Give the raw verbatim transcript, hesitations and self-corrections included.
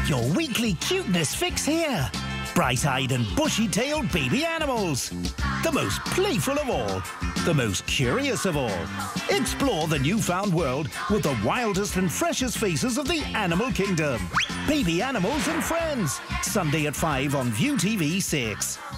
Your weekly cuteness fix here. Bright-eyed and bushy-tailed baby animals. The most playful of all. The most curious of all. Explore the newfound world with the wildest and freshest faces of the animal kingdom. Baby Animals and Friends. Sunday at five on ViuTV six.